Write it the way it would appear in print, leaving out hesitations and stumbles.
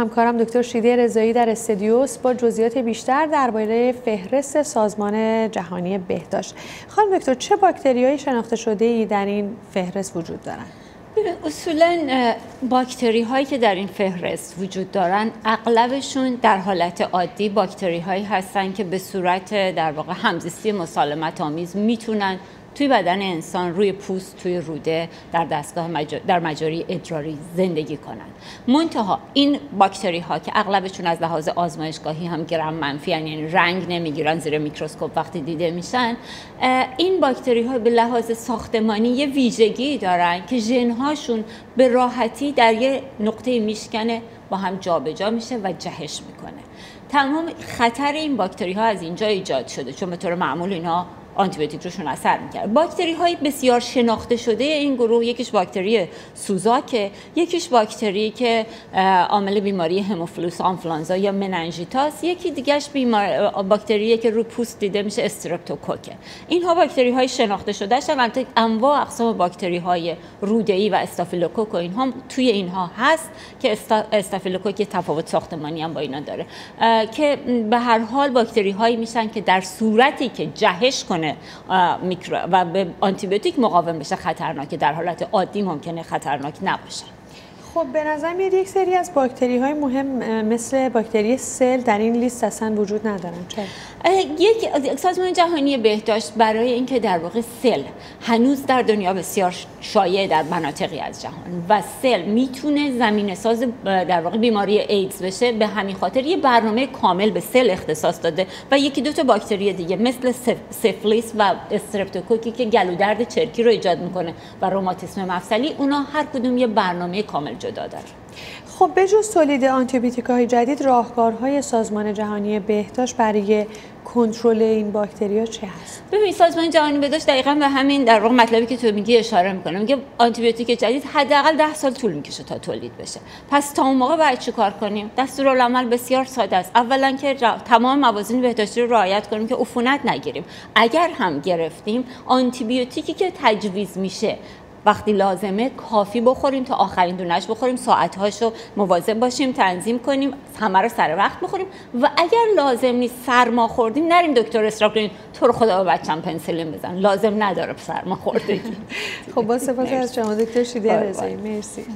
همکارم دکتر شیده رضایی در استودیوس با جزئیات بیشتر درباره فهرست سازمان جهانی بهداشت. خانم دکتر، چه باکتریایی شناخته شده‌ای در این فهرست وجود دارند؟ اصولاً باکتری هایی که در این فهرست وجود دارن اغلبشون در حالت عادی باکتری هایی هستن که به صورت در واقع همزیستی مسالمت آمیز میتونن توی بدن انسان، روی پوست، توی روده، در دستگاه در مجاری ادراری زندگی کنن. منتها این باکتری ها که اغلبشون از لحاظ آزمایشگاهی هم گرم منفی، یعنی رنگ نمیگیرن زیر میکروسکوپ وقتی دیده میشن، این باکتری ها به لحاظ ساختمانی یه ویژگی دارن که ژن هاشون به راحتی در یه نقطه میشکنه، با هم جابجا میشه و جهش میکنه. تمام خطر این باکتری ها از اینجا ایجاد شده، چون به طور معمول اینها آنتیبیوتیک روشون اثر میکرد. باکتری های بسیار شناخته شده این گروه، یکیش باکتری سوزاکه، یکیش باکتری که عامل بیماری هموفیلوس آنفلانزا یا مننژیتاس، یکی دیگهش باکتریه که رو پوست دیده میشه استرپتوکوکه. اینها باکتری های شناخته شده هستن. انواع اقسام باکتری های روده‌ای و استافیلوکوک و اینها توی اینها هست که استافیلوکوک تفاوت ساختمانی هم با اینا داره، که به هر حال باکتری هایی میشن که در صورتی که جهش کنه میکرو و به آنتیبیوتیک مقاوم بشه خطرناکه، در حالت عادی ممکنه خطرناک نباشه. خب به نظر میاد یک سری از باکتری های مهم مثل باکتری سل در این لیست اصلا وجود ندارن. چرا؟ سازمان جهانی بهداشت برای اینکه در واقع سل هنوز در دنیا بسیار شایع در مناطقی از جهان و سل میتونه زمینه ساز در واقع بیماری ایدز بشه، به همین خاطر یه برنامه کامل به سل اختصاص داده و یکی دو تا باکتری دیگه مثل سفلیس و استرپتوکوکی که گلودرد چرکی رو ایجاد میکنه و روماتیسم مفصلی، اونا هر کدوم یه برنامه کامل جدا داره. خب بجز تولید آنتیبیوتیک‌های جدید، راهکارهای سازمان جهانی بهداشت برای کنترل این باکتری‌ها چه هست؟ ببین، سازمان جهانی بهداشت دقیقاً به همین در واقع مطلبی که تو میگی اشاره میکنه. میگه آنتیبیوتیک جدید حداقل 10 سال طول میکشه تا تولید بشه. پس تا اون موقع باید چیکار کنیم؟ دستورالعمل بسیار ساده است. اولا که تمام موازین بهداشتی رو رعایت کنیم که عفونت نگیریم. اگر هم گرفتیم، آنتیبیوتیکی که تجویز میشه وقتی لازمه کافی بخوریم تا آخرین دونه‌اش بخوریم، ساعت‌هاشو مواظب باشیم، تنظیم کنیم، همه رو سر وقت بخوریم و اگر لازم نیست سرما خوردیم نریم دکتر اصرار کنیم تو رو خدا به بچه‌م پنسیلین بزن، لازم نداره سرما خوردگی. خب با سپاس از شما دکتر شیده رضایی، مرسی.